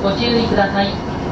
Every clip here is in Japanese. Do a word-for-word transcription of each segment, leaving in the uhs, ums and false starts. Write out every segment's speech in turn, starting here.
ご注意ください。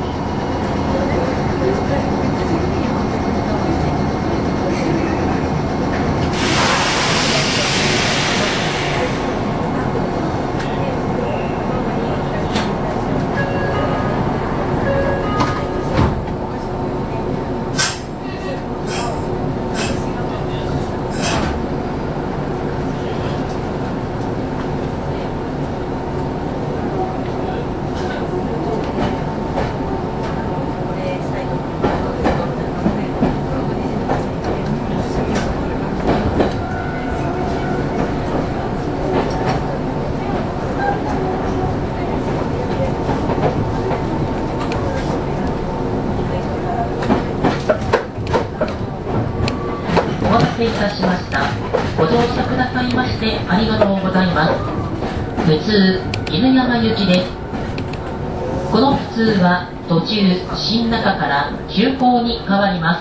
お待たせいたしました。ご乗車くださいましてありがとうございます。普通犬山行きです。この普通は途中新中から急行に変わります。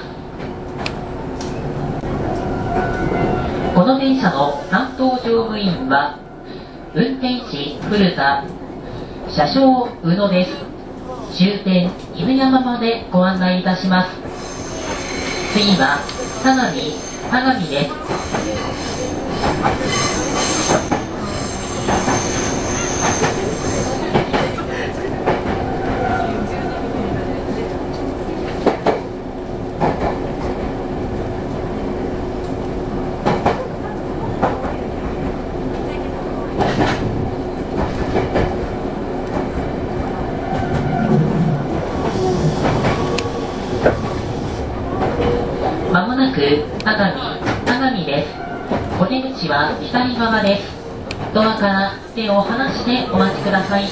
この電車の担当乗務員は運転士古田、車掌宇野です。終点犬山までご案内いたします。次は相模相模です。まもなく相模相模です。お出口は左側です。ドアから手を離してお待ちください。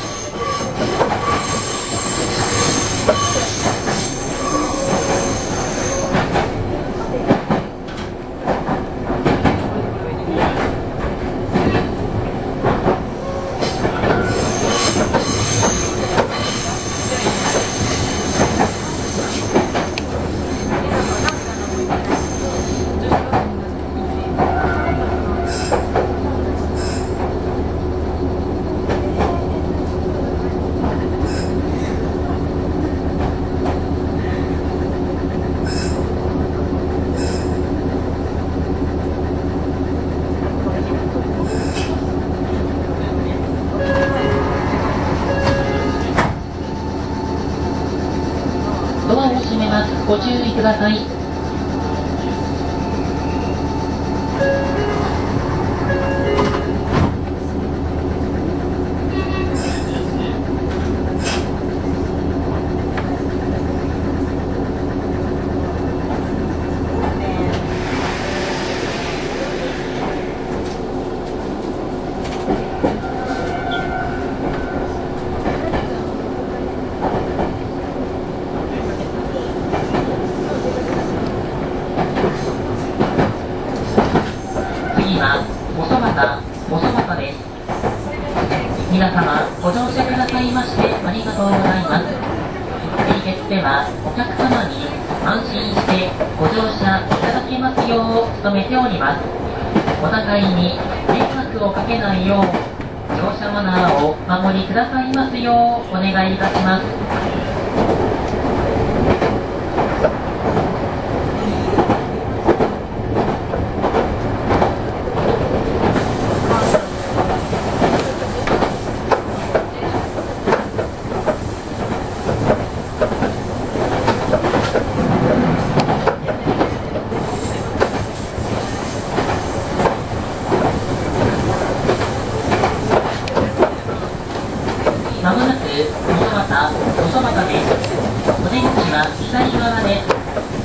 ドアを閉めます。ご注意ください。次はおそばたおそばたです。皆様ご乗車くださいましてありがとうございます。地鉄ではお客様に安心してご乗車いただけますよう努めております。お互いに迷惑をかけないよう乗車マナーをお守りくださいますようお願いいたします。まもなくおそばたおそばたです。お出口は左側です。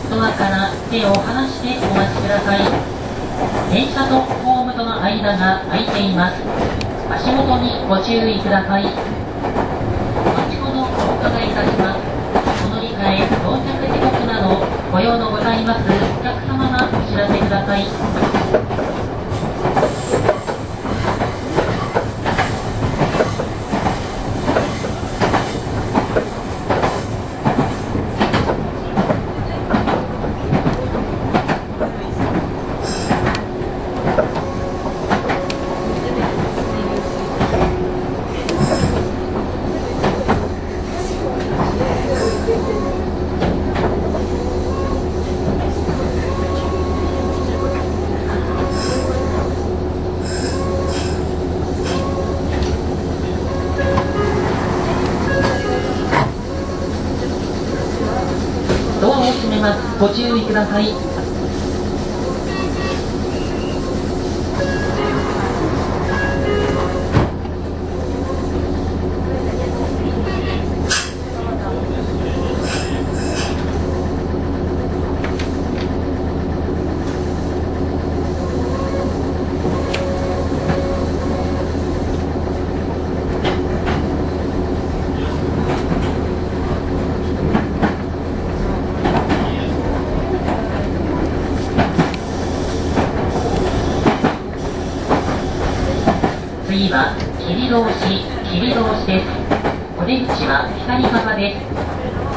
ドアから手を離してお待ちください。電車とホームとの間が空いています。足元にご注意ください。後ほどお伺いいたします。お乗り換え到着時刻などご用のございますお客様はお知らせください。 を閉めます。ご注意ください。次は切通し、切通しです。お出口は左側です。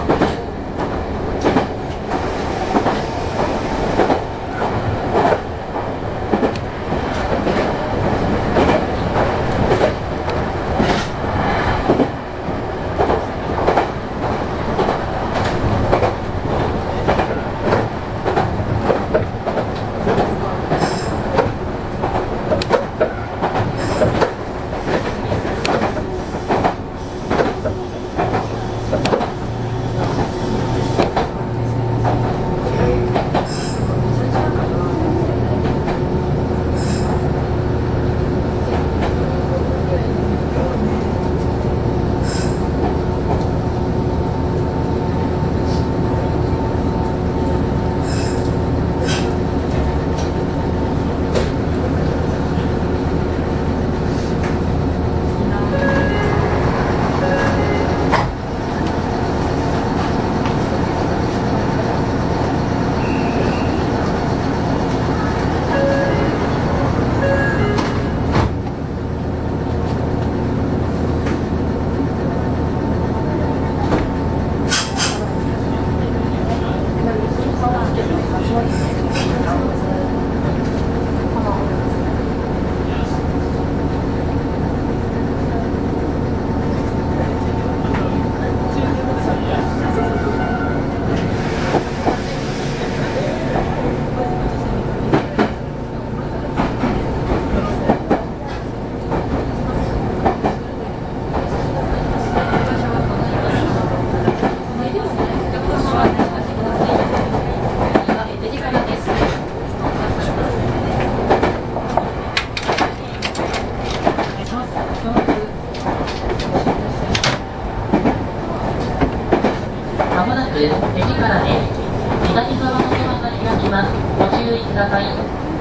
まもなく手力です。左側のドアが開きます。ご注意ください。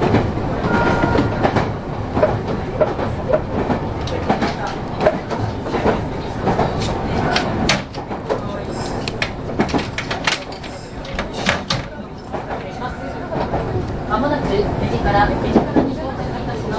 まもなく手力、手力に到着いたします。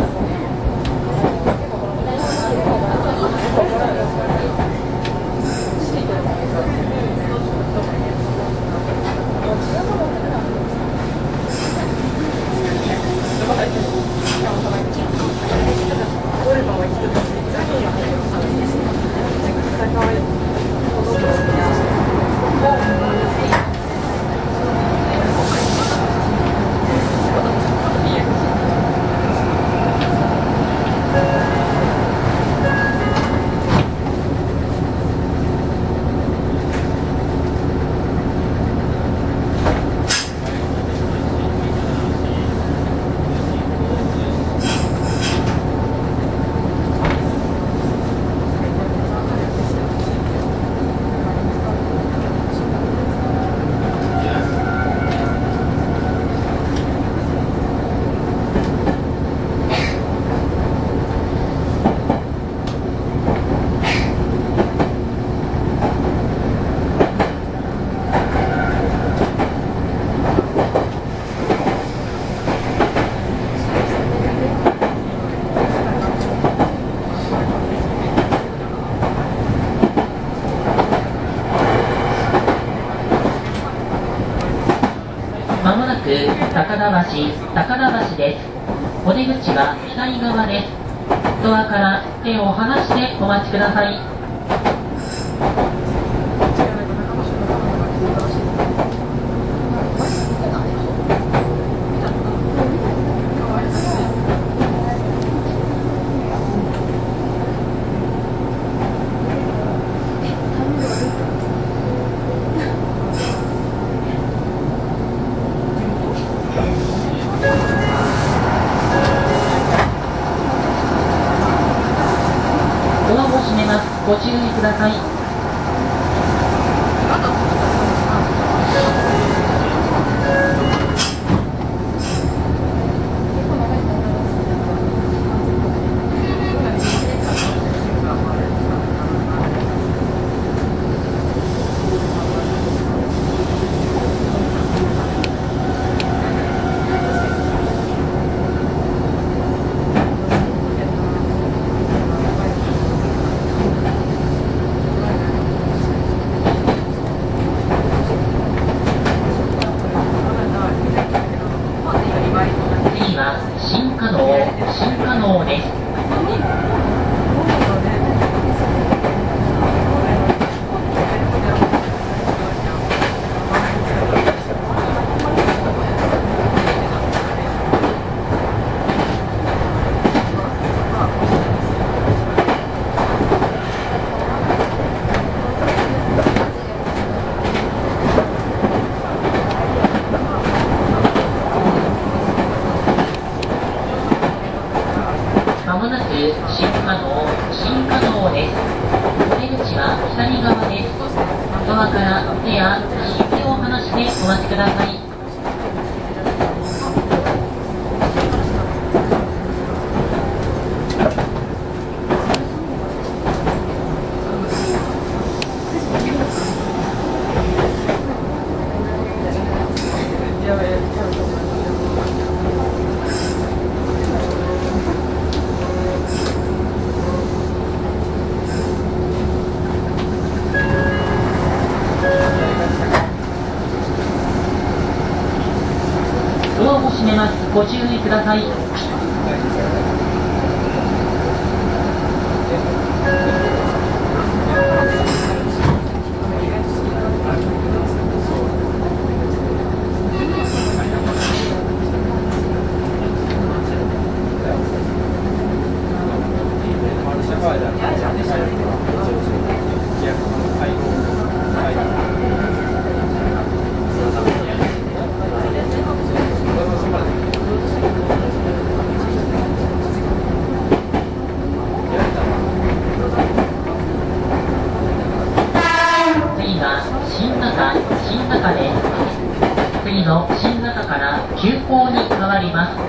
まもなく高田橋、高田橋です。お出口は左側です。ドアから手を離してお待ちください。 ご注意ください。次は新可能、新可能です。まもなく新可能、新可能です。出口は左側です。ドアから手や肘を離してお待ちください。ドアを閉めます。ご注意ください。次は新中、新中です。次の新中から急行に変わります。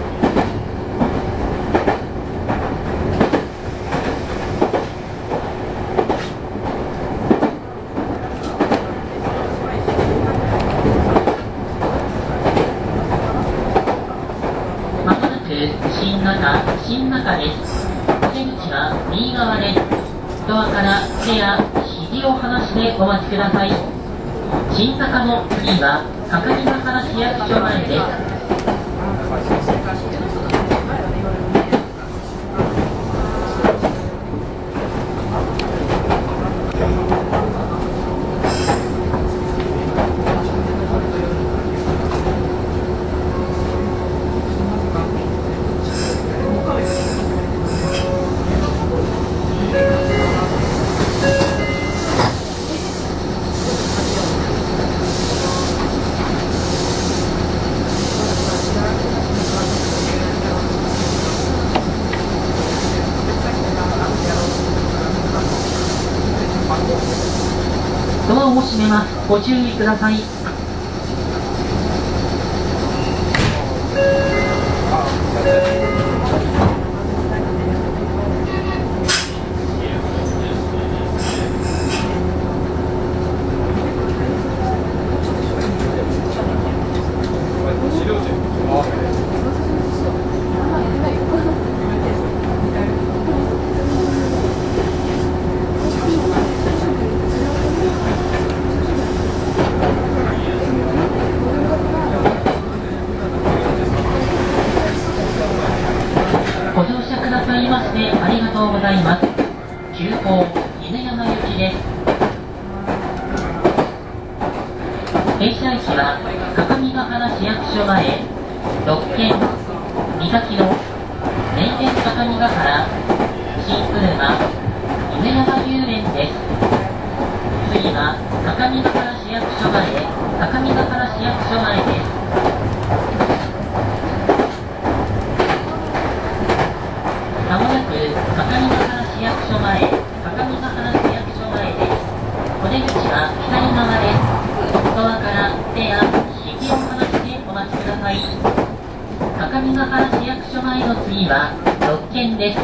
まもなく新中、新中です。出口は右側です。ドアから手や肘を離してお待ちください。新中の次は各務原市役所前です。ドアを閉めます。ご注意ください。ご乗車くださいましてありがとうございます。急行犬山行きです。停車駅は各務原市役所前、ろっけん、三崎の名店各務原、新車、犬山遊園です。次は各務原市役所前、各務原市役所前です。まもなく各務原市役所前、各務原上ヶ原市役所前の次はろっけんです。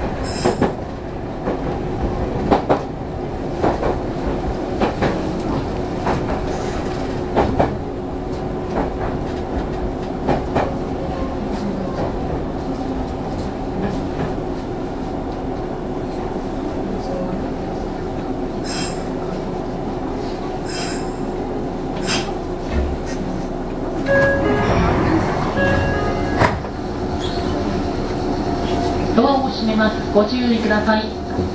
ドアを閉めます。ご注意ください。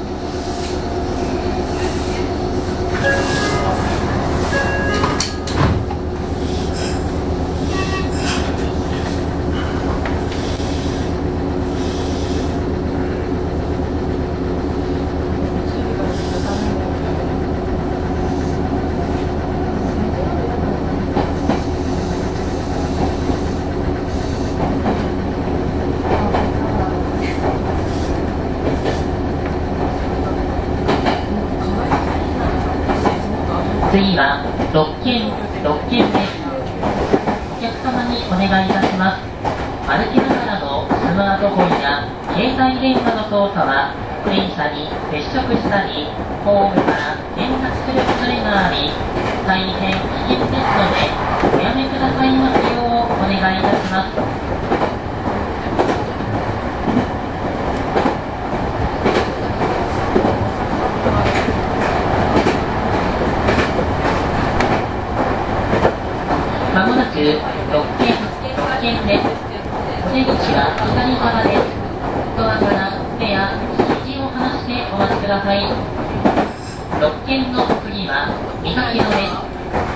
次はろっけん、ろっけんです。お客様にお願いいたします。歩きながらのスマートフォンや携帯電話の操作は電車に接触したり、ホームから転落する恐れがあり、大変危険ですので、おやめくださいますようお願いいたします。まもなくろっけん、ろっけんです。お出口は左側です。ドアから手や肘を離してお待ちください。ろっけんの次は三垣野です。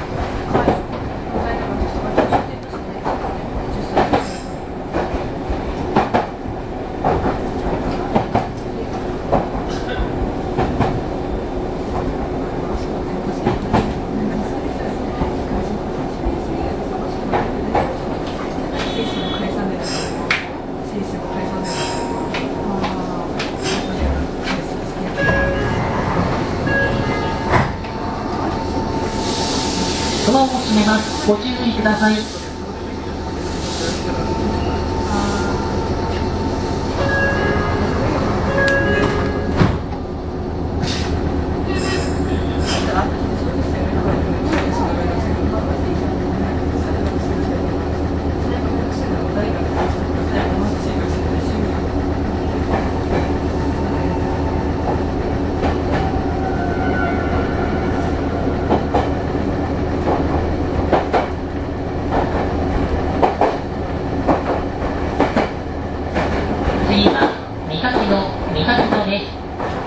ドアを閉めます。ご注意ください。次は三垣野、三垣野です。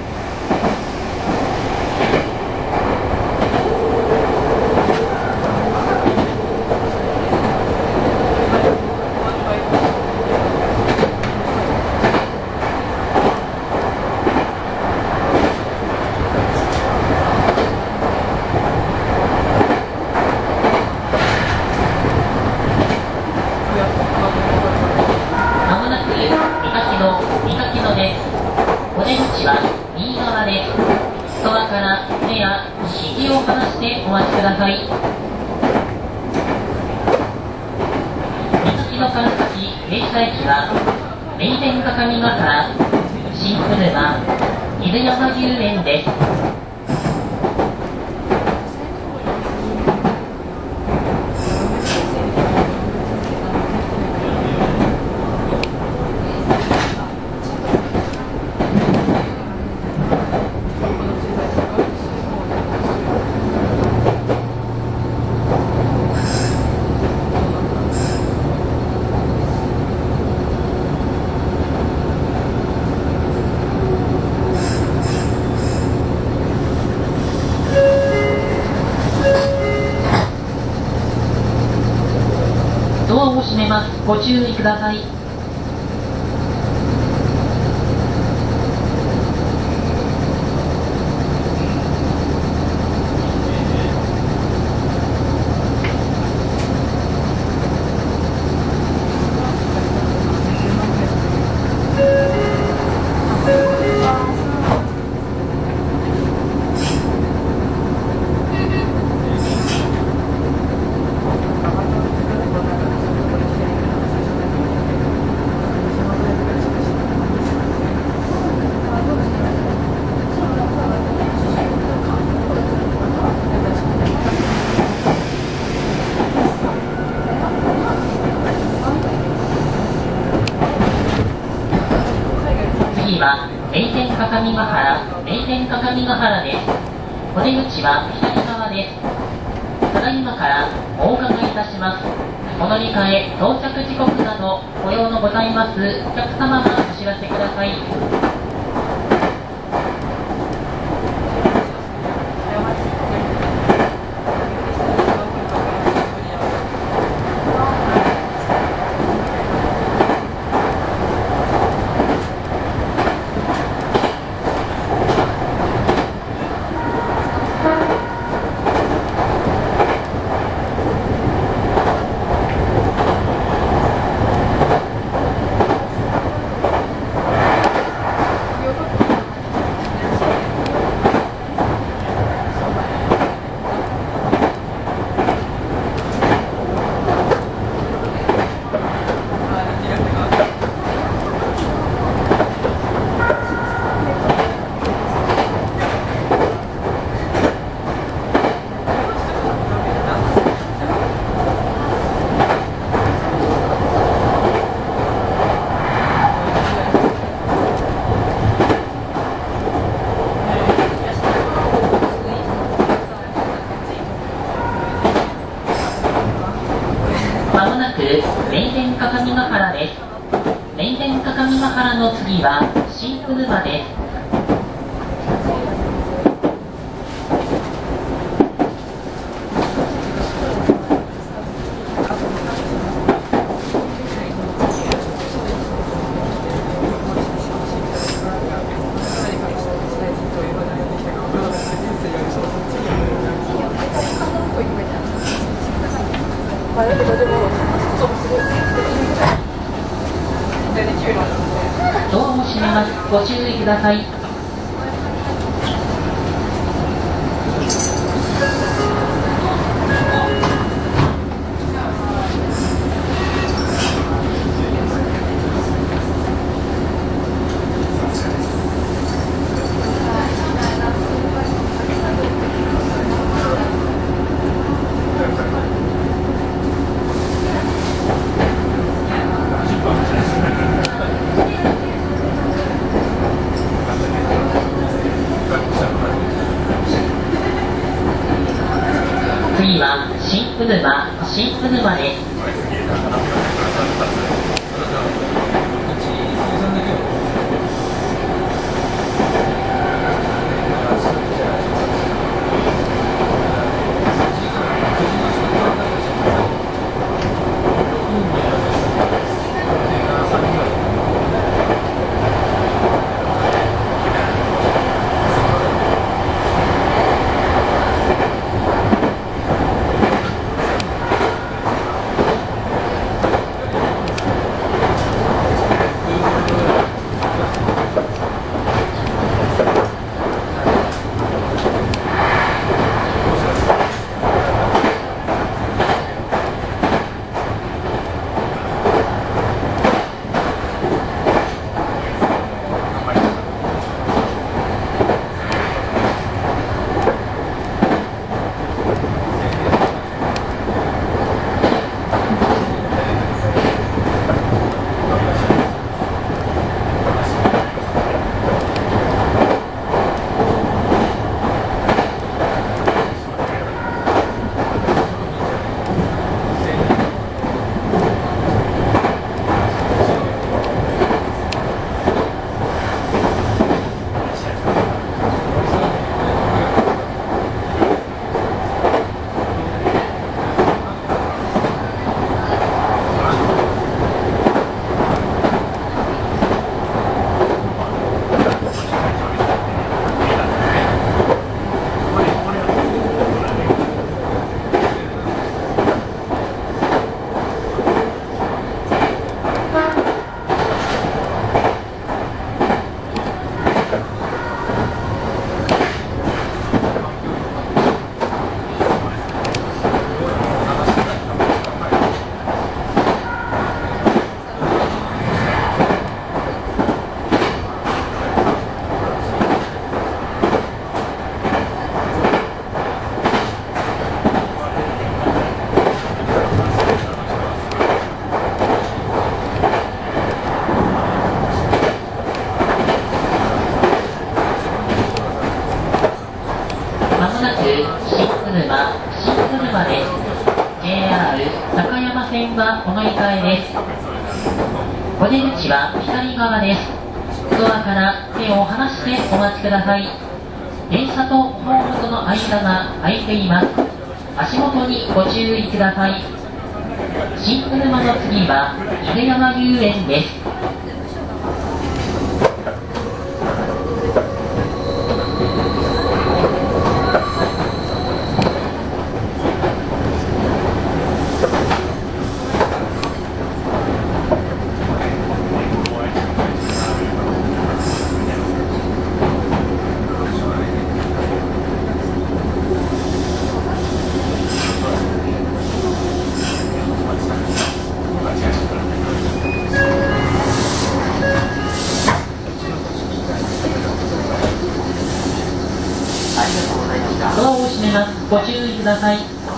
まもなく三垣野、三垣野です。お出口は右側です。ドアから手や肘を離してお待ちください。三垣野から先停車駅は名電各務原、新車、伊豆山遊園です。ドアを閉めます。ご注意ください。 は名店各務原、名店各務原です。お出口は左側です。ただいまからお伺いいたします。お乗り換え、到着時刻などご用のございますお客様はお知らせください。まもなく名店各務原です。名店各務原の次は新婦沼です。ドアを閉めます。ご注意ください。次は新婦沼、新婦沼です。 線はお乗り換えです。お出口は左側です。ドアから手を離してお待ちください。電車とホームとの間が空いています。足元にご注意ください。新車の次は犬山遊園です。ドアを閉めます。ご注意ください。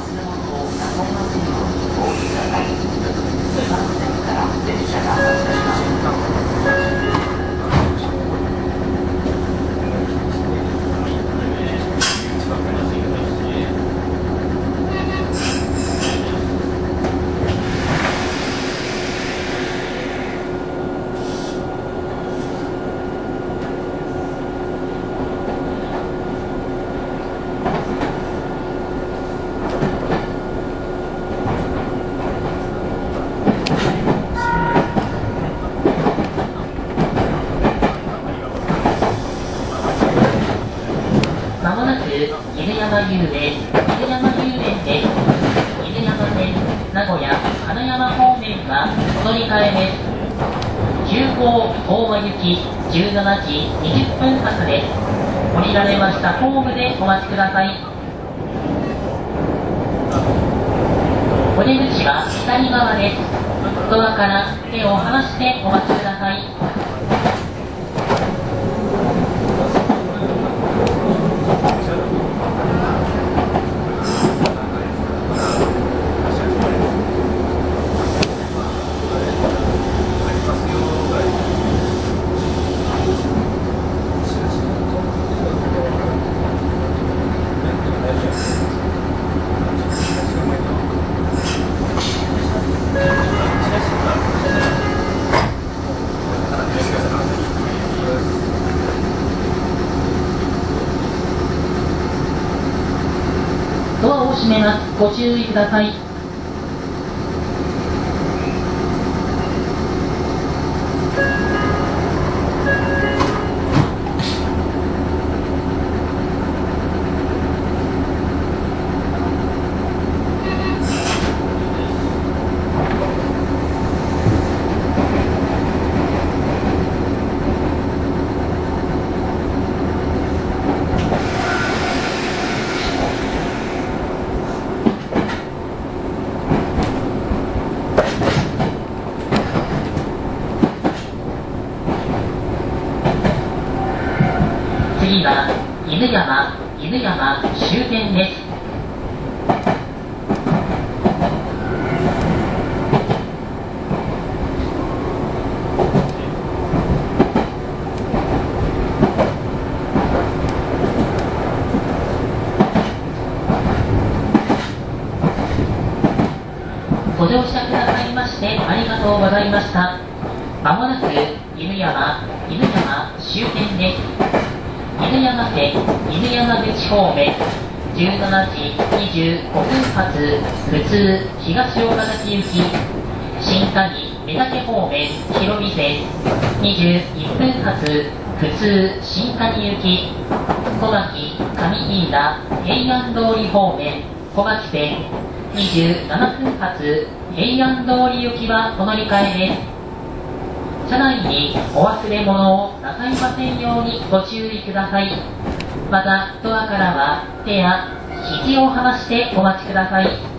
まもなく犬山遊園、犬山遊園です。犬山線、名古屋、金山方面はお乗り換えです。急行大和行きじゅうしちじにじゅっぷん発です。降りられましたホームでお待ちください。お出口は左側です。ドアから手を離してお待ちください。ドアを閉めます。ご注意ください。次は犬山、犬山終点です。ご乗車くださいましてありがとうございました。まもなく犬山、犬山終点です。犬山線、犬山口方面、じゅうしちじにじゅうごふん発、普通、東大崎行き、新谷、目竹方面、広見線、にじゅういっぷん発、普通、新谷行き、小牧、上飯田、平安通り方面、小牧線、にじゅうななふん発、平安通り行きはお乗り換えです。車内にお忘れ物をなさいませんようにご注意ください。また、ドアからは手や肘を離してお待ちください。